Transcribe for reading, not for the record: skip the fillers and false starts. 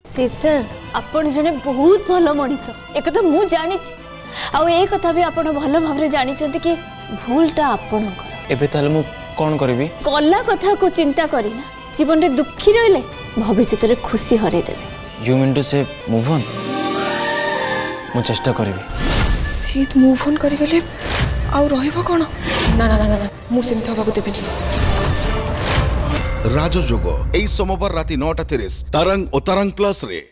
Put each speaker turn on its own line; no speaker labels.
सिद्ध सर आपण जने बहुत भल मनीष एक तो मु जानी आउ ए कथा भी आपण भल भाव जानी कि भूलटा आपण
एबे ताले मु कोन करबी
कला कथा को चिंता करिना जीवन रे दुखी रहले भविष्य रे खुशी हरे देबे
you mean to say move on मु चेष्टा करबी
सीत मूव ऑन करि गेले आउ रहइबो कोन ना ना ना ना मु सिंथ हबाकू देबेनी
राजयोग एई सोमवार राति 9:30 तरंग और तरंग प्लस रे।